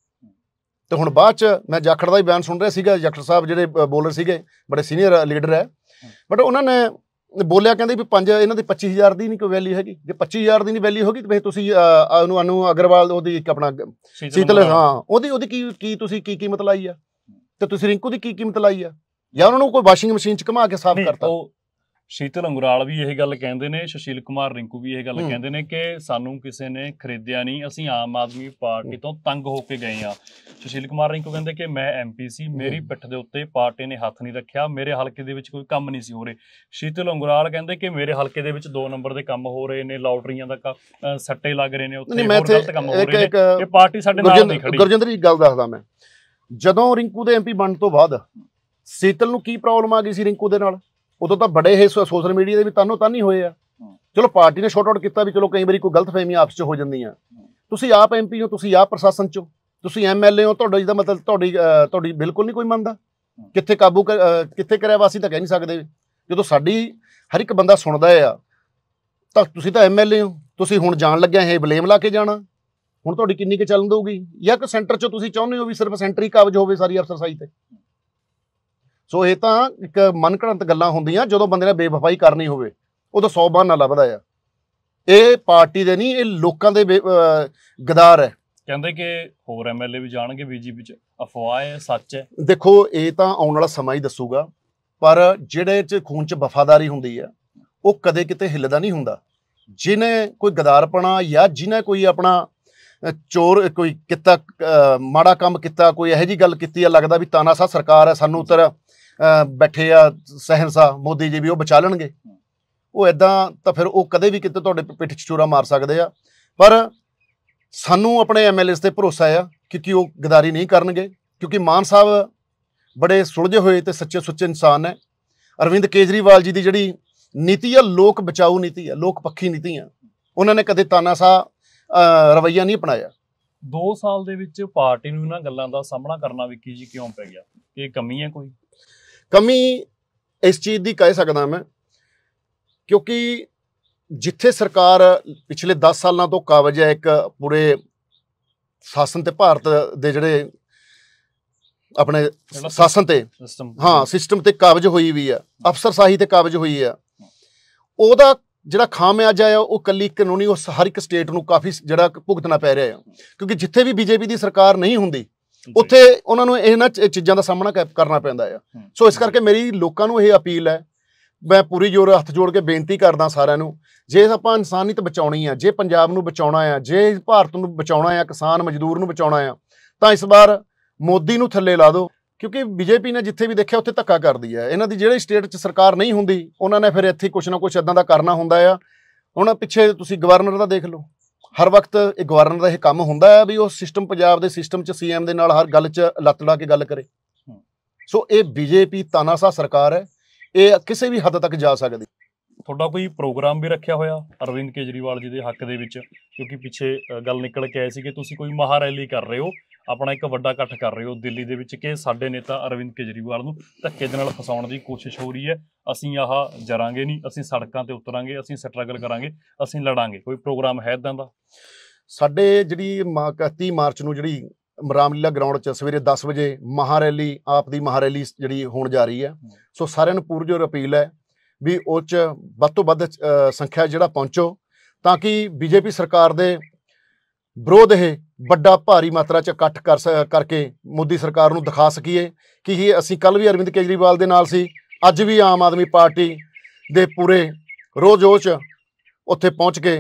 [SPEAKER 1] ਤੇ ਹੁਣ ਬਾਅਦ 'ਚ ਮੈਂ ਜਾਖੜ ਦਾ ਹੀ ਬਿਆਨ ਸੁਣ ਰਿਹਾ ਸੀਗਾ, ਜਾਖੜ ਸਾਹਿਬ ਜਿਹੜੇ ਬੋਲਰ ਸੀਗੇ, ਬੜੇ ਸੀਨੀਅਰ ਲੀਡਰ ਹੈ, ਬਟ ਉਹਨਾਂ ਨੇ ਬੋਲਿਆ, ਕਹਿੰਦੇ ਵੀ ਇਹਨਾਂ ਦੀ 25,000 ਦੀ ਨਹੀਂ ਕੋਈ ਵੈਲਿਊ ਹੈਗੀ। ਜੇ 25,000 ਦੀ ਨਹੀਂ ਵੈਲਿਊ ਹੋਗੀ ਤਾਂ ਤੁਸੀਂ ਉਹਨੂੰ ਅਨੂ ਅਗਰਵਾਲ, ਉਹਦੀ ਇੱਕ ਆਪਣਾ ਸੀਤਲ, ਹਾਂ ਉਹਦੀ ਕੀ ਤੁਸੀਂ ਕੀ ਕੀਮਤ ਲਾਈ ਆ, ਤੇ ਤੁਸੀਂ ਰਿੰਕੂ ਦੀ ਕੀ ਕੀਮਤ ਲਾਈ ਆ, ਜਾਂ ਉਹਨਾਂ ਨੂੰ ਕੋਈ ਵਾਸ਼ਿੰਗ ਮਸ਼ੀਨ 'ਚ ਘੁਮਾ ਕੇ ਸਾਫ਼ ਕਰਤਾ।
[SPEAKER 2] ਸ਼ੀਤਲ ਅੰਗਰਾਲ ਵੀ ਇਹ ਗੱਲ ਕਹਿੰਦੇ ਨੇ, ਸੁਸ਼ੀਲ ਕੁਮਾਰ ਰਿੰਕੂ ਵੀ ਇਹ ਗੱਲ ਕਹਿੰਦੇ ਨੇ ਕਿ ਸਾਨੂੰ ਕਿਸੇ ਨੇ ਖਰੀਦਿਆ ਨਹੀਂ, ਅਸੀਂ ਆਮ ਆਦਮੀ ਪਾਰਟੀ ਤੋਂ ਤੰਗ ਹੋ ਕੇ ਗਏ ਆ। ਸੁਸ਼ੀਲ ਕੁਮਾਰ ਰਿੰਕੂ ਕਹਿੰਦੇ ਕਿ ਮੈਂ ਐਮਪੀ ਸੀ, ਮੇਰੀ ਪਿੱਠ ਦੇ ਉੱਤੇ ਪਾਰਟੀ ਨੇ ਹੱਥ ਨਹੀਂ ਰੱਖਿਆ, ਮੇਰੇ ਹਲਕੇ ਦੇ ਵਿੱਚ ਕੋਈ ਕੰਮ ਨਹੀਂ ਸੀ ਹੋ ਰਹੇ। ਸ਼ੀਤਲ ਅੰਗਰਾਲ ਕਹਿੰਦੇ ਕਿ ਮੇਰੇ ਹਲਕੇ ਦੇ ਵਿੱਚ 2 ਨੰਬਰ ਦੇ ਕੰਮ ਹੋ ਰਹੇ ਨੇ, ਲਾਟਰੀਆਂ ਦਾ ਸੱਟੇ ਲੱਗ ਰਹੇ ਨੇ, ਉੱਥੇ ਗਲਤ ਕੰਮ ਹੋ ਰਹੇ ਨੇ, ਇਹ ਪਾਰਟੀ ਸਾਡੇ ਨਾਲ ਨਹੀਂ ਖੜੀ।
[SPEAKER 1] ਗੁਰਜਿੰਦਰ ਜੀ ਗੱਲ ਦੱਸਦਾ ਮੈਂ, ਜਦੋਂ ਰਿੰਕੂ ਦੇ ਐਮਪੀ ਬਣਨ ਤੋਂ ਬਾਅਦ ਸੀਤਲ ਨੂੰ ਕੀ ਪ੍ਰੋਬਲਮ ਆ ਗਈ ਸੀ ਰਿੰਕੂ ਦੇ ਨਾਲ? ਉਦੋਂ ਤਾਂ ਬੜੇ ਇਹ ਸੋਸ਼ਲ ਮੀਡੀਆ ਦੇ ਵੀ ਤਾਨੀ ਹੋਏ ਆ। ਚਲੋ ਪਾਰਟੀ ਨੇ ਸ਼ਾਰਟ ਆਊਟ ਕੀਤਾ ਵੀ ਚਲੋ ਕਈ ਵਾਰੀ ਕੋਈ ਗਲਤਫਹਿਮੀ ਆਪਸ 'ਚ ਹੋ ਜਾਂਦੀਆਂ। ਤੁਸੀਂ ਆਪ ਐਮਪੀ ਹੋ, ਤੁਸੀਂ ਆਪ ਪ੍ਰਸ਼ਾਸਨ 'ਚੋਂ, ਤੁਸੀਂ ਐਮਐਲਏ ਹੋ, ਤੁਹਾਡਾ ਜਿਹਦਾ ਮਤਲਬ ਤੁਹਾਡੀ ਬਿਲਕੁਲ ਨਹੀਂ ਕੋਈ ਮੰਨਦਾ। ਕਿੱਥੇ ਕਾਬੂ ਕਿੱਥੇ ਕਰਿਆ ਵਾ ਅਸੀਂ ਤਾਂ ਕਹਿ ਨਹੀਂ ਸਕਦੇ। ਜਦੋਂ ਸਾਡੀ ਹਰ ਇੱਕ ਬੰਦਾ ਸੁਣਦਾ ਆ ਤਾਂ ਤੁਸੀਂ ਤਾਂ MLA ਹੋ, ਤੁਸੀਂ ਹੁਣ ਜਾਣ ਲੱਗਿਆ ਇਹ ਬਲੇਮ ਲਾ ਕੇ ਜਾਣਾ, ਹੁਣ ਤੁਹਾਡੀ ਕਿੰਨੀ ਕੁ ਚੱਲਣ ਦਊਗੀ? ਜਾਂ ਕਿ ਸੈਂਟਰ 'ਚੋਂ ਤੁਸੀਂ ਚਾਹੁੰਦੇ ਹੋ ਵੀ ਸਿਰਫ ਸੈਂਟਰ ਹੀ ਕਾਬਜ ਹੋਵੇ ਸਾਰੀ ਅਫਸਰਸ਼ਾਹੀ ਤੇ? ਸੋ ਇਹ ਤਾਂ ਇੱਕ ਮਨ ਘੜੰਤ ਗੱਲਾਂ ਹੁੰਦੀਆਂ। ਜਦੋਂ ਬੰਦੇ ਨੇ ਬੇਵਫਾਈ ਕਰਨੀ ਹੋਵੇ ਉਦੋਂ 100 ਬਹਾਨਾ ਲੱਭਦਾ ਆ। ਇਹ ਪਾਰਟੀ ਦੇ ਨਹੀਂ, ਇਹ ਲੋਕਾਂ ਦੇ ਗਦਾਰ ਹੈ।
[SPEAKER 2] ਕਹਿੰਦੇ ਕਿ ਹੋਰ MLA ਵੀ ਜਾਣਗੇ BJP 'ਚ, ਅਫਵਾਹ ਹੈ ਸੱਚ ਹੈ?
[SPEAKER 1] ਦੇਖੋ ਇਹ ਤਾਂ ਆਉਣ ਵਾਲਾ ਸਮਾਂ ਹੀ ਦੱਸੂਗਾ, ਪਰ ਜਿਹੜੇ 'ਚ ਖੂਨ 'ਚ ਵਫਾਦਾਰੀ ਹੁੰਦੀ ਆ ਉਹ ਕਦੇ ਕਿਤੇ ਹਿੱਲਦਾ ਨਹੀਂ ਹੁੰਦਾ। ਜਿਹਨੇ ਕੋਈ ਗਦਾਰਪਣਾ ਜਾਂ ਜਿਹਨੇ ਕੋਈ ਆਪਣਾ ਚੋਰ ਕੋਈ ਕੀਤਾ, ਮਾੜਾ ਕੰਮ ਕੀਤਾ, ਕੋਈ ਇਹੋ ਜਿਹੀ ਗੱਲ ਕੀਤੀ ਆ, ਲੱਗਦਾ ਵੀ ਤਾਨਾਸ਼ਾਹ ਸਰਕਾਰ ਹੈ, ਸਾਨੂੰ ਉੱਤਰ ਬੈਠੇ ਆ ਸਹਿਨਸ਼ਾਹ ਮੋਦੀ ਜੀ ਵੀ ਉਹ ਬਚਾ ਲੈਣਗੇ, ਉਹ ਇੱਦਾਂ ਤਾਂ ਫਿਰ ਉਹ ਕਦੇ ਵੀ ਕਿਤੇ ਤੁਹਾਡੇ ਪਿੱਠ 'ਚ ਚੂਰਾ ਮਾਰ ਸਕਦੇ ਆ। ਪਰ ਸਾਨੂੰ ਆਪਣੇ MLAs ਤੇ ਭਰੋਸਾ ਆ ਕਿਉਂਕਿ ਉਹ ਗਦਾਰੀ ਨਹੀਂ ਕਰਨਗੇ, ਕਿਉਂਕਿ ਮਾਨ ਸਾਹਿਬ ਬੜੇ ਸੁਲਝੇ ਹੋਏ ਤੇ ਸੱਚੇ ਸੁੱਚੇ ਇਨਸਾਨ ਹੈ। ਅਰਵਿੰਦ ਕੇਜਰੀਵਾਲ ਜੀ ਦੀ ਜਿਹੜੀ ਨੀਤੀ ਆ, ਲੋਕ ਬਚਾਊ ਨੀਤੀ ਆ, ਲੋਕ ਪੱਖੀ ਨੀਤੀ ਆ, ਉਹਨਾਂ ਨੇ ਕਦੇ ਤਾਨਾਸ਼ਾਹ ਰਵੱਈਆ ਨਹੀਂ ਅਪਣਾਇਆ।
[SPEAKER 2] 2 ਸਾਲ ਦੇ ਵਿੱਚ ਪਾਰਟੀ ਨੂੰ ਇਹਨਾਂ ਗੱਲਾਂ ਦਾ ਸਾਹਮਣਾ ਕਰਨਾ ਵਿੱਕੀ ਜੀ ਕਿਉਂ ਪੈ ਗਿਆ? ਇਹ ਕਮੀ ਹੈ ਕੋਈ?
[SPEAKER 1] ਕਮੀ ਇਸ ਚੀਜ਼ ਦੀ ਕਹਿ ਸਕਦਾ ਮੈਂ, ਕਿਉਂਕਿ ਜਿੱਥੇ ਸਰਕਾਰ ਪਿਛਲੇ 10 ਸਾਲਾਂ ਤੋਂ ਕਾਬਜ ਹੈ ਇੱਕ ਪੂਰੇ ਸ਼ਾਸਨ ਤੇ, ਭਾਰਤ ਦੇ ਜਿਹੜੇ ਆਪਣੇ ਸ਼ਾਸਨ ਤੇ, ਹਾਂ ਸਿਸਟਮ ਤੇ ਕਾਬਜ ਹੋਈ ਵੀ ਆ, ਅਫਸਰਸ਼ਾਹੀ ਤੇ ਕਾਬਜ ਹੋਈ ਆ, ਉਹਦਾ ਜਿਹੜਾ ਖਾਮਿਆਜਾ ਆ ਉਹ ਕੱਲੀ ਕਾਨੂੰਨੀ ਉਸ ਹਰ ਇੱਕ ਸਟੇਟ ਨੂੰ ਕਾਫੀ ਜਿਹੜਾ ਭੁਗਤਣਾ ਪੈ ਰਿਹਾ ਆ। ਕਿਉਂਕਿ ਜਿੱਥੇ ਵੀ BJP ਦੀ ਸਰਕਾਰ ਨਹੀਂ ਹੁੰਦੀ ਉੱਥੇ ਉਹਨਾਂ ਨੂੰ ਇਹਨਾਂ ਚੀਜ਼ਾਂ ਦਾ ਸਾਹਮਣਾ ਕਰਨਾ ਪੈਂਦਾ ਆ। ਸੋ ਇਸ ਕਰਕੇ ਮੇਰੀ ਲੋਕਾਂ ਨੂੰ ਇਹ ਅਪੀਲ ਹੈ, ਮੈਂ ਪੂਰੀ ਜ਼ੋਰ ਹੱਥ ਜੋੜ ਕੇ ਬੇਨਤੀ ਕਰਦਾ ਸਾਰਿਆਂ ਨੂੰ, ਜੇ ਆਪਾਂ ਇਨਸਾਨੀਅਤ ਬਚਾਉਣੀ ਆ, ਜੇ ਪੰਜਾਬ ਨੂੰ ਬਚਾਉਣਾ ਆ, ਜੇ ਭਾਰਤ ਨੂੰ ਬਚਾਉਣਾ ਆ, ਕਿਸਾਨ ਮਜ਼ਦੂਰ ਨੂੰ ਬਚਾਉਣਾ ਆ, ਤਾਂ ਇਸ ਵਾਰ ਮੋਦੀ ਨੂੰ ਥੱਲੇ ਲਾ ਦਿਓ। ਕਿਉਂਕਿ BJP ਨੇ ਜਿੱਥੇ ਵੀ ਦੇਖਿਆ ਉੱਥੇ ਧੱਕਾ ਕਰਦੀ ਹੈ। ਇਹਨਾਂ ਦੀ ਜਿਹੜੀ ਸਟੇਟ 'ਚ ਸਰਕਾਰ ਨਹੀਂ ਹੁੰਦੀ ਉਹਨਾਂ ਨੇ ਫਿਰ ਇੱਥੇ ਕੁਛ ਨਾ ਕੁਛ ਇੱਦਾਂ ਦਾ ਕਰਨਾ ਹੁੰਦਾ ਆ। ਹੁਣ ਪਿੱਛੇ ਤੁਸੀਂ ਗਵਰਨਰ ਦਾ ਦੇਖ ਲਓ, ਹਰ ਵਕਤ ਇਹ ਗਵਰਨਰ ਦਾ ਇਹ ਕੰਮ ਹੁੰਦਾ ਹੈ ਵੀ ਉਹ ਸਿਸਟਮ, ਪੰਜਾਬ ਦੇ ਸਿਸਟਮ 'ਚ CM ਦੇ ਨਾਲ ਹਰ ਗੱਲ 'ਚ ਲੱਤ ਲਾ ਕੇ ਗੱਲ ਕਰੇ। ਸੋ ਇਹ BJP ਤਾਨਾਸ਼ਾਹ ਸਰਕਾਰ ਹੈ, ਇਹ ਕਿਸੇ ਵੀ ਹੱਦ ਤੱਕ ਜਾ ਸਕਦੀ।
[SPEAKER 2] ਤੁਹਾਡਾ ਕੋਈ ਪ੍ਰੋਗਰਾਮ ਵੀ ਰੱਖਿਆ ਹੋਇਆ ਅਰਵਿੰਦ ਕੇਜਰੀਵਾਲ ਜੀ ਦੇ ਹੱਕ ਦੇ ਵਿੱਚ? ਕਿਉਂਕਿ ਪਿੱਛੇ ਗੱਲ ਨਿਕਲ ਕੇ ਆਈ ਸੀ ਕਿ ਤੁਸੀਂ ਕੋਈ ਮਹਾ ਰੈਲੀ ਕਰ ਰਹੇ ਹੋ, ਆਪਣਾ ਇੱਕ ਵੱਡਾ ਇਕੱਠ ਕਰ ਰਹੇ ਹੋ ਦਿੱਲੀ ਦੇ ਵਿੱਚ, ਕਿ ਸਾਡੇ ਨੇਤਾ ਅਰਵਿੰਦ ਕੇਜਰੀਵਾਲ ਨੂੰ ਧੱਕੇ ਦੇ ਨਾਲ ਫਸਾਉਣ ਦੀ ਕੋਸ਼ਿਸ਼ ਹੋ ਰਹੀ ਹੈ, ਅਸੀਂ ਆਹ ਜਰਾਂਗੇ ਨਹੀਂ, ਅਸੀਂ ਸੜਕਾਂ ਤੇ ਉਤਰਾਂਗੇ, ਅਸੀਂ ਸਟਰਗਲ ਕਰਾਂਗੇ, ਅਸੀਂ ਲੜਾਂਗੇ। ਕੋਈ ਪ੍ਰੋਗਰਾਮ ਹੈ ਇੱਦਾਂ ਦਾ? ਸਾਡੇ
[SPEAKER 1] ਜਿਹੜੀ 31 ਮਾਰਚ ਨੂੰ ਜਿਹੜੀ ਰਾਮਲੀਲਾ ਗਰਾਊਂਡ 'ਚ ਸਵੇਰੇ 10 ਵਜੇ ਮਹਾ ਰੈਲੀ, ਆਪ ਦੀ ਮਹਾ ਰੈਲੀ ਜਿਹੜੀ ਹੋਣ ਜਾ ਰਹੀ ਹੈ। ਸੋ ਸਾਰਿਆਂ ਨੂੰ ਪੁਰਜੋਰ ਅਪੀਲ ਹੈ ਵੀ ਉਹ 'ਚ ਵੱਧ ਤੋਂ ਵੱਧ ਸੰਖਿਆ ਜਿਹੜਾ ਪਹੁੰਚੋ, ਤਾਂ ਕਿ BJP ਸਰਕਾਰ ਦੇ ਵਿਰੋਧ ਇਹ ਵੱਡਾ ਭਾਰੀ ਮਾਤਰਾ 'ਚ ਇਕੱਠ ਕਰਕੇ ਮੋਦੀ ਸਰਕਾਰ ਨੂੰ ਦਿਖਾ ਸਕੀਏ ਕਿ ਇਹ ਅਸੀਂ ਕੱਲ੍ਹ ਵੀ ਅਰਵਿੰਦ ਕੇਜਰੀਵਾਲ ਦੇ ਨਾਲ ਸੀ, ਅੱਜ ਵੀ ਆਮ ਆਦਮੀ ਪਾਰਟੀ ਦੇ ਪੂਰੇ ਰੋਹ-ਜੋਸ਼ ਉੱਥੇ ਪਹੁੰਚ ਕੇ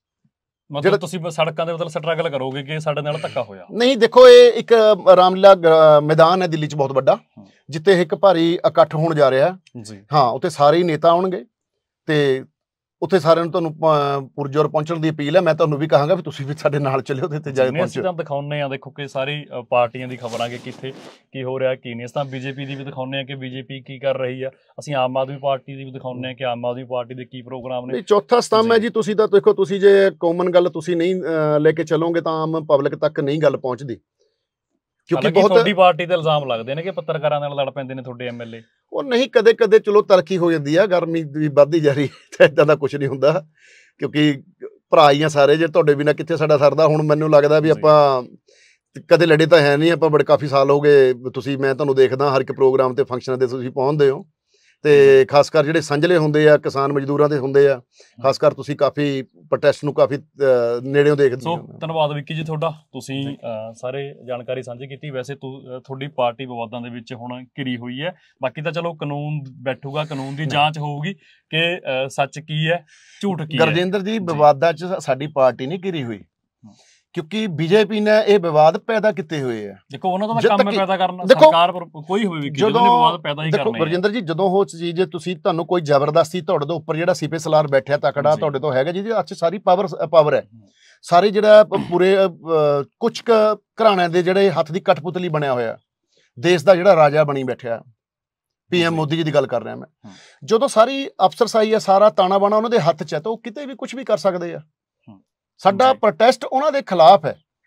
[SPEAKER 2] ਮਤਲਬ ਤੁਸੀਂ ਸੜਕਾਂ ਦੇ ਮਤਲਬ ਸਟਰਗਲ ਕਰੋਗੇ ਕਿ ਸਾਡੇ ਨਾਲ ਧੱਕਾ ਹੋਇਆ?
[SPEAKER 1] ਨਹੀਂ, ਦੇਖੋ ਇਹ ਇੱਕ ਰਾਮਲੀਲਾ ਮੈਦਾਨ ਹੈ ਦਿੱਲੀ 'ਚ ਬਹੁਤ ਵੱਡਾ, ਜਿੱਥੇ ਇੱਕ ਭਾਰੀ ਇਕੱਠ ਹੋਣ ਜਾ ਰਿਹਾ ਜੀ। ਹਾਂ, ਉੱਥੇ ਸਾਰੇ ਹੀ ਨੇਤਾ ਆਉਣਗੇ ਤੇ ਉੱਥੇ ਸਾਰਿਆਂ ਨੂੰ ਤੁਹਾਨੂੰ ਪੁਰਜੋਰ ਪਹੁੰਚਣ ਦੀ ਅਪੀਲ ਹੈ। ਮੈਂ ਤੁਹਾਨੂੰ ਵੀ ਕਹਾਂਗਾ ਵੀ ਤੁਸੀਂ ਵੀ ਸਾਡੇ ਨਾਲ ਚੱਲਿਓ ਤੇ ਉੱਥੇ ਜਾ ਕੇ ਪਹੁੰਚੋ।
[SPEAKER 2] ਅਸੀਂ ਤਾਂ ਦਿਖਾਉਂਦੇ ਆ, ਦੇਖੋ ਕਿ ਸਾਰੀ ਪਾਰਟੀਆਂ ਦੀ ਖਬਰਾਂ ਕਿ ਕਿੱਥੇ ਕੀ ਹੋ ਰਿਹਾ ਕੀ ਨਹੀਂ। ਇਸ ਤਾਂ BJP ਦੀ ਵੀ ਦਿਖਾਉਂਦੇ ਆ ਕਿ BJP ਕੀ ਕਰ ਰਹੀ ਆ, ਅਸੀਂ ਆਮ ਆਦਮੀ ਪਾਰਟੀ ਦੀ ਵੀ ਦਿਖਾਉਂਦੇ ਆ ਕਿ ਆਮ ਆਦਮੀ ਪਾਰਟੀ ਦੇ ਕੀ ਪ੍ਰੋਗਰਾਮ ਨੇ।
[SPEAKER 1] ਚੌਥਾ ਸਤੰਭ ਹੈ ਜੀ। ਤੁਸੀਂ ਤਾਂ ਦੇਖੋ, ਤੁਸੀਂ ਜੇ ਕਾਮਨ ਗੱਲ ਤੁਸੀਂ ਨਹੀਂ ਲੈ ਕੇ ਚੱਲੋਗੇ ਤਾਂ ਆਮ ਪਬਲਿਕ ਤੱਕ ਨਹੀਂ ਗੱਲ ਪਹੁੰਚਦੀ।
[SPEAKER 2] ਕਿਉਂਕਿ ਤੁਹਾਡੀ ਪਾਰਟੀ ਤੇ ਇਲਜ਼ਾਮ ਲੱਗਦੇ ਨੇ ਕਿ ਪੱਤਰਕਾਰਾਂ ਨਾਲ ਲੜ ਪੈਂਦੇ ਨੇ ਤੁਹਾਡੇ MLA।
[SPEAKER 1] ਉਹ ਨਹੀਂ, ਕਦੇ ਕਦੇ ਚਲੋ ਤਰੱਕੀ ਹੋ ਜਾਂਦੀ ਆ, ਗਰਮੀ ਵੀ ਵੱਧਦੀ ਜਾ ਰਹੀ ਤਾਂ ਇੱਦਾਂ ਦਾ ਕੁਝ ਨਹੀਂ ਹੁੰਦਾ, ਕਿਉਂਕਿ ਭਰਾ ਹੀ ਆ ਸਾਰੇ। ਜੇ ਤੁਹਾਡੇ ਬਿਨਾਂ ਕਿੱਥੇ ਸਾਡਾ ਸਰਦਾ। ਹੁਣ ਮੈਨੂੰ ਲੱਗਦਾ ਵੀ ਆਪਾਂ ਕਦੇ ਲੜੇ ਤਾਂ ਹੈ ਨਹੀਂ, ਆਪਾਂ ਬੜੇ ਕਾਫੀ ਸਾਲ ਹੋ ਗਏ। ਤੁਸੀਂ, ਮੈਂ ਤੁਹਾਨੂੰ ਦੇਖਦਾ ਹਰ ਇੱਕ ਪ੍ਰੋਗਰਾਮ ਤੇ ਫੰਕਸ਼ਨਾਂ ਤੇ ਤੁਸੀਂ ਪਹੁੰਚਦੇ ਹੋ, ਤੇ ਖਾਸ ਕਰ ਜਿਹੜੇ ਸੰਜਲੇ ਹੁੰਦੇ ਆ ਕਿਸਾਨ ਮਜ਼ਦੂਰਾਂ ਦੇ ਹੁੰਦੇ ਆ, ਖਾਸ ਕਰ ਤੁਸੀਂ ਕਾਫੀ ਪ੍ਰੋਟੈਸਟ ਨੂੰ ਕਾਫੀ ਨੇੜਿਓਂ ਦੇਖਦੇ ਹੋ।
[SPEAKER 2] ਸੋ ਧੰਨਵਾਦ ਵਿੱਕੀ ਜੀ ਤੁਹਾਡਾ, ਤੁਸੀਂ ਸਾਰੇ ਜਾਣਕਾਰੀ ਸਾਂਝੀ ਕੀਤੀ। ਵੈਸੇ ਤੁਹਾਡੀ ਪਾਰਟੀ ਵਿਵਾਦਾਂ ਦੇ ਵਿੱਚ ਹੁਣ ਘਿਰੀ ਹੋਈ ਹੈ, ਬਾਕੀ ਤਾਂ ਚਲੋ ਕਾਨੂੰਨ ਬੈਠੂਗਾ, ਕਾਨੂੰਨ ਦੀ ਜਾਂਚ ਹੋਊਗੀ ਕਿ ਸੱਚ ਕੀ ਹੈ ਝੂਠ ਕੀ ਹੈ।
[SPEAKER 1] ਗੁਰਜਿੰਦਰ ਜੀ, ਵਿਵਾਦਾਂ 'ਚ ਸਾਡੀ ਪਾਰਟੀ ਨਹੀਂ ਘਿਰੀ ਹੋਈ, ਕਿਉਂਕਿ BJP ਨੇ ਇਹ ਵਿਵਾਦ ਪੈਦਾ ਕੀਤੇ ਹੋਏ ਆ।
[SPEAKER 2] ਦੇਖੋ ਉਹਨਾਂ ਦਾ ਕੰਮ ਹੈ ਪੈਦਾ ਕਰਨਾ, ਸਰਕਾਰ ਕੋਈ ਹੋਵੇ ਵੀ ਜਦੋਂ ਵਿਵਾਦ ਪੈਦਾ ਹੀ ਕਰਨੇ।
[SPEAKER 1] ਦੇਖੋ ਗੁਰਜਿੰਦਰ ਜੀ, ਜਦੋਂ ਉਹ ਚੀਜ਼ ਤੁਸੀਂ ਤੁਹਾਨੂੰ ਕੋਈ ਜ਼ਬਰਦਸਤੀ ਤੁਹਾਡੇ ਤੋਂ ਉੱਪਰ ਜਿਹੜਾ ਸੀਪੇ ਸਲਾਰ ਬੈਠਿਆ ਤਕੜਾ ਤੁਹਾਡੇ ਤੋਂ ਹੈਗਾ, ਜਿਹਦੇ ਹੱਥ 'ਚ ਸਾਰੀ ਪਾਵਰ ਹੈ, ਸਾਰੇ ਜਿਹੜਾ ਪੂਰੇ ਕੁਝ ਘਰਾਣਿਆਂ ਦੇ ਜਿਹੜੇ ਹੱਥ ਦੀ ਕਠਪੁਤਲੀ ਬਣਿਆ ਹੋਇਆ, ਦੇਸ਼ ਦਾ ਜਿਹੜਾ ਰਾਜਾ ਬਣੀ ਬੈਠਿਆ, PM ਮੋਦੀ ਜੀ ਦੀ ਗੱਲ ਕਰ ਰਿਹਾ ਮੈਂ। ਜਦੋਂ ਸਾਰੀ ਅਫਸਰਸ਼ਾਹੀ ਹੈ, ਸਾਰਾ ਤਾਣਾ ਬਾਣਾ ਉਹਨਾਂ ਦੇ ਹੱਥ 'ਚ ਹੈ, ਤਾਂ ਉਹ ਕਿਤੇ ਵੀ ਕੁਝ ਵੀ ਕਰ ਸਕਦੇ ਆ। ਸਾਡਾ ਪ੍ਰੋਟੈਸਟ ਉਹਨਾਂ ਦੇ ਖਿਲਾਫ ਹੈ।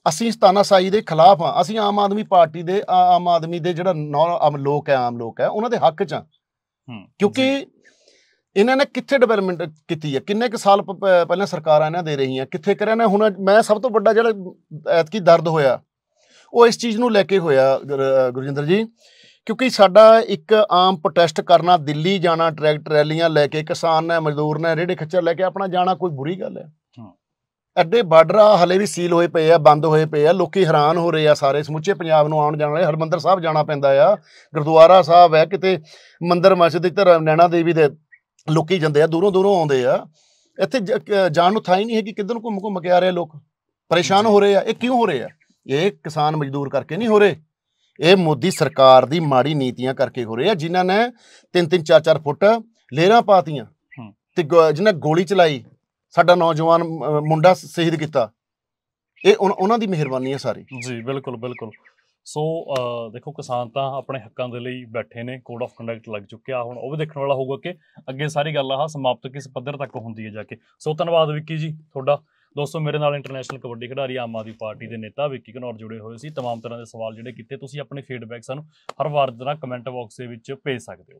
[SPEAKER 1] ਅਸੀਂ ਤਾਨਾਸ਼ਾਹੀ ਦੇ ਖਿਲਾਫ ਹਾਂ। ਅਸੀਂ ਆਮ ਆਦਮੀ ਪਾਰਟੀ ਦੇ ਆਮ ਆਦਮੀ ਦੇ ਜਿਹੜਾ ਆਮ ਲੋਕ ਹੈ ਉਹਨਾਂ ਦੇ ਹੱਕ 'ਚ ਹਾਂ। ਕਿਉਂਕਿ ਇਹਨਾਂ ਨੇ ਕਿੱਥੇ ਡਿਵੈਲਪਮੈਂਟ ਕੀਤੀ ਹੈ, ਕਿੰਨੇ ਕੁ ਸਾਲ ਪਹਿਲਾਂ ਸਰਕਾਰਾਂ ਇਹਨਾਂ ਦੇ ਰਹੀਆਂ, ਕਿੱਥੇ ਕਰਿਆ ਨੇ। ਹੁਣ ਮੈਂ ਸਭ ਤੋਂ ਵੱਡਾ ਜਿਹੜਾ ਐਤਕੀ ਦਰਦ ਹੋਇਆ ਉਹ ਇਸ ਚੀਜ਼ ਨੂੰ ਲੈ ਕੇ ਹੋਇਆ ਗੁਰਜਿੰਦਰ ਜੀ, ਕਿਉਂਕਿ ਸਾਡਾ ਇੱਕ ਆਮ ਪ੍ਰੋਟੈਸਟ ਕਰਨਾ, ਦਿੱਲੀ ਜਾਣਾ, ਟਰੈਕਟਰ ਰੈਲੀਆਂ ਲੈ ਕੇ, ਕਿਸਾਨ ਨੇ, ਮਜ਼ਦੂਰ ਨੇ, ਰੇੜੇ ਖੱਚਰ ਲੈ ਕੇ ਆਪਣਾ ਜਾਣਾ ਕੋਈ ਬੁਰੀ ਗੱਲ ਹੈ। ਐਡੇ ਬਾਰਡਰ ਹਲੇ ਵੀ ਸੀਲ ਹੋਏ ਪਏ ਆ, ਬੰਦ ਹੋਏ ਪਏ ਆ, ਲੋਕੀ ਹੈਰਾਨ ਹੋ ਰਹੇ ਆ ਸਾਰੇ ਸਮੁੱਚੇ ਪੰਜਾਬ ਨੂੰ ਆਉਣ ਜਾਣ ਵਾਲੇ। ਹਰਿਮੰਦਰ ਸਾਹਿਬ ਜਾਣਾ ਪੈਂਦਾ ਆ, ਗੁਰਦੁਆਰਾ ਸਾਹਿਬ ਹੈ, ਕਿਤੇ ਮੰਦਿਰ ਮਸਜਿਦ, ਇੱਧਰ ਨੈਣਾ ਦੇਵੀ ਦੇ ਲੋਕੀ ਜਾਂਦੇ ਆ, ਦੂਰੋਂ ਦੂਰੋਂ ਆਉਂਦੇ ਆ। ਇੱਥੇ ਜਾਣ ਨੂੰ ਥਾਂ ਹੀ ਨਹੀਂ ਹੈਗੀ, ਕਿੱਧਰ ਨੂੰ ਘੁੰਮ ਕੇ ਆ ਰਹੇ ਲੋਕ, ਪਰੇਸ਼ਾਨ ਹੋ ਰਹੇ ਆ। ਇਹ ਕਿਉਂ ਹੋ ਰਹੇ ਆ? ਇਹ ਕਿਸਾਨ ਮਜ਼ਦੂਰ ਕਰਕੇ ਨਹੀਂ ਹੋ ਰਹੇ, ਇਹ ਮੋਦੀ ਸਰਕਾਰ ਦੀ ਮਾੜੀ ਨੀਤੀਆਂ ਕਰਕੇ ਹੋ ਰਹੇ ਆ, ਜਿਨ੍ਹਾਂ ਨੇ 3-3 4-4 ਫੁੱਟ ਲੇਅਰਾਂ ਪਾਤੀਆਂ ਤੇ ਜਿਹਨਾਂ ਗੋਲੀ ਚਲਾਈ, ਸਾਡਾ ਨੌਜਵਾਨ ਮੁੰਡਾ ਸ਼ਹੀਦ ਕੀਤਾ। ਇਹ ਉਹਨਾਂ ਦੀ ਮਿਹਰਬਾਨੀ ਹੈ ਸਾਰੀ
[SPEAKER 2] ਜੀ। ਬਿਲਕੁਲ ਬਿਲਕੁਲ। ਸੋ ਦੇਖੋ, ਕਿਸਾਨ ਤਾਂ ਆਪਣੇ ਹੱਕਾਂ ਦੇ ਲਈ ਬੈਠੇ ਨੇ, ਕੋਡ ਆਫ ਕੰਡਕਟ ਲੱਗ ਚੁੱਕਿਆ। ਹੁਣ ਉਹ ਵੀ ਦੇਖਣ ਵਾਲਾ ਹੋਊਗਾ ਕਿ ਅੱਗੇ ਸਾਰੀ ਗੱਲ ਆਹ ਸਮਾਪਤ ਕਿਸ ਪੱਧਰ ਤੱਕ ਹੁੰਦੀ ਹੈ ਜਾ ਕੇ। ਸੋ ਧੰਨਵਾਦ ਵਿੱਕੀ ਜੀ ਤੁਹਾਡਾ। ਦੋਸਤੋ, ਮੇਰੇ ਨਾਲ ਇੰਟਰਨੈਸ਼ਨਲ ਕਬੱਡੀ ਖਿਡਾਰੀ, ਆਮ ਆਦਮੀ ਪਾਰਟੀ ਦੇ ਨੇਤਾ ਵਿੱਕੀ ਘਨੌਰ ਜੁੜੇ ਹੋਏ ਸੀ। ਤਮਾਮ ਤਰ੍ਹਾਂ ਦੇ ਸਵਾਲ ਜਿਹੜੇ ਕੀਤੇ, ਤੁਸੀਂ ਆਪਣੇ ਫੀਡਬੈਕ ਸਾਨੂੰ ਹਰ ਵਾਰ ਦੀ ਤਰ੍ਹਾਂ ਕਮੈਂਟ ਬਾਕਸ ਦੇ ਵਿੱਚ ਭੇਜ ਸਕਦੇ ਹੋ।